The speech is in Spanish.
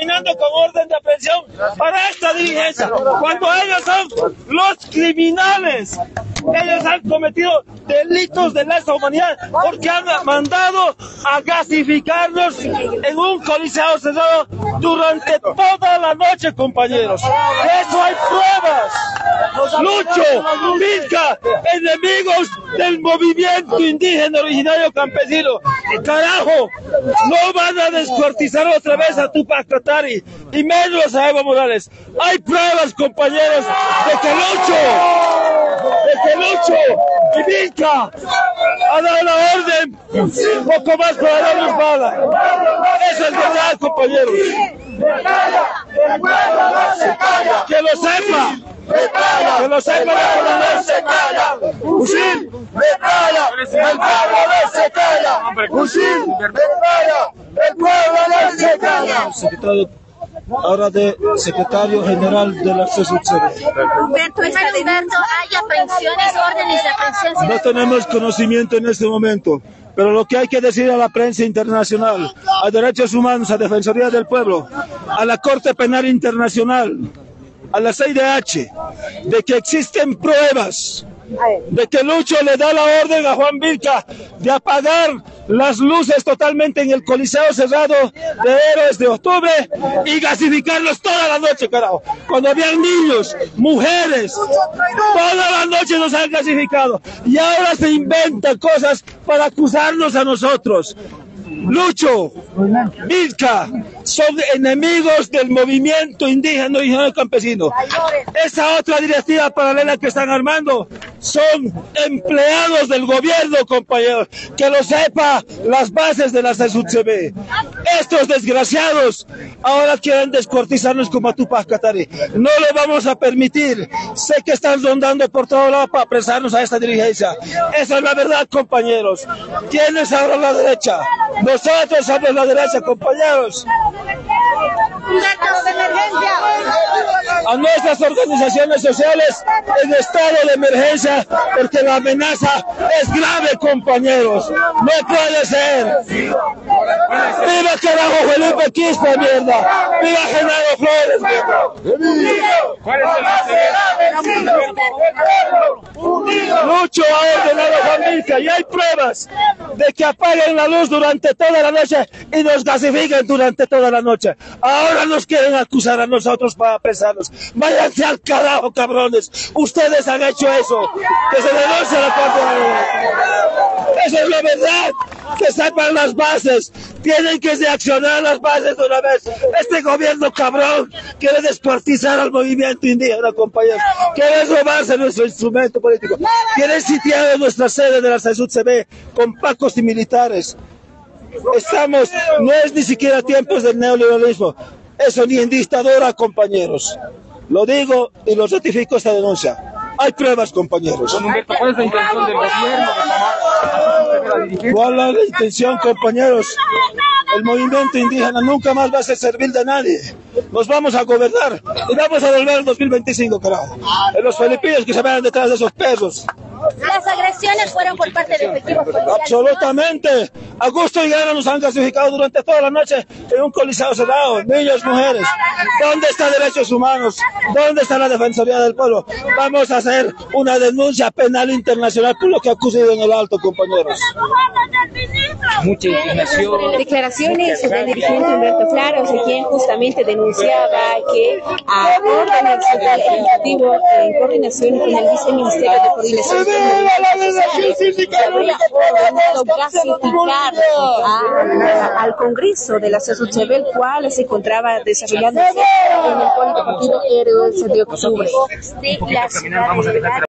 caminando con orden de aprehensión para esta diligencia, cuando ellos son los criminales. Ellos han cometido delitos de lesa humanidad porque han mandado a gasificarnos en un coliseo cerrado durante toda la noche, compañeros. De eso hay pruebas. Lucho, Vilca, enemigos del movimiento indígena originario campesino. Carajo, no van a descuartizar otra vez a Tupac Katari y menos a Evo Morales. Hay pruebas, compañeros, de que Lucho y Vilca ha dado la orden poco más para darnos bala. Eso es verdad, compañeros. Que lo sepa. Que lo sepa la comunidad. Se calla. Fusil. El pueblo no se calla. Fusil. El pueblo no se calla. Secretario, ahora de secretario general de la CSUCB. Humberto, ¿hay aprehensiones, órdenes de aprehensión? No tenemos conocimiento en este momento, pero lo que hay que decir a la prensa internacional, a Derechos Humanos, a Defensoría del Pueblo, a la Corte Penal Internacional, a la CIDH, de que existen pruebas de que Lucho le da la orden a Juan Vilca de apagar las luces totalmente en el Coliseo cerrado de Héroes de Octubre y gasificarlos toda la noche, carajo. Cuando habían niños, mujeres, toda la noche nos han gasificado. Y ahora se inventan cosas para acusarnos a nosotros. Lucho, Vilca, son enemigos del movimiento indígena originario campesino. Esa otra directiva paralela que están armando son empleados del gobierno, compañeros. Que lo sepa las bases de la CSUCB. Estos desgraciados ahora quieren descuartizarnos como a Tupac Katari. No lo vamos a permitir. Sé que están rondando por todo lado para apresarnos a esta diligencia. Esa es la verdad, compañeros. ¿Quién es ahora la derecha? Nosotros somos la derecha, compañeros. A nuestras organizaciones sociales en estado de emergencia, porque la amenaza es grave, compañeros. No puede ser. ¡Viva carajo Felipe Quispe, mierda! ¡Viva Genaro Flores, mierda! Lucho ha ordenado a Juan Vilca y hay pruebas de que apaguen la luz durante toda la noche y nos gasifiquen durante toda la noche. Ahora nos quieren acusar a nosotros para apresarnos. Váyanse al carajo, cabrones. Ustedes han hecho eso. Que se denuncie a la Corte de la Verdad. Eso es la verdad. Que sepan las bases. Tienen que reaccionar las bases de una vez. Este gobierno cabrón quiere descuartizar al movimiento indígena, compañeros. Quiere robarse nuestro instrumento político. Quiere sitiar nuestra sede de la CSUCB con pacos y militares. No es ni siquiera tiempos del neoliberalismo. Eso ni en dictadura, compañeros. Lo digo y lo certifico esta denuncia. Hay pruebas, compañeros. ¿Cuál es la intención del gobierno de tomar? ¿Cuál es la intención, compañeros? El movimiento indígena nunca más va a ser servil de nadie. Nos vamos a gobernar y vamos a volver al 2025, carajo. En los filipinos que se vayan detrás de esos perros. Las agresiones fueron por parte de efectivos policiales. Absolutamente. Augusto y Guerra nos han gasificado durante toda la noche en un coliseo cerrado. Niños, mujeres. ¿Dónde están derechos humanos? ¿Dónde está la Defensoría del Pueblo? Vamos a hacer una denuncia penal internacional por lo que ha ocurrido en el Alto, compañeros. Mucha indignación. Declaraciones del dirigente Humberto Claros, quien justamente denunciaba que a órdenes del Ejecutivo en coordinación con el Viceministerio de Coordinación se habría ordenado gasificar al Congreso de la CSUCB, el cual se encontraba desarrollándose en el Polideportivo Héroes de Octubre.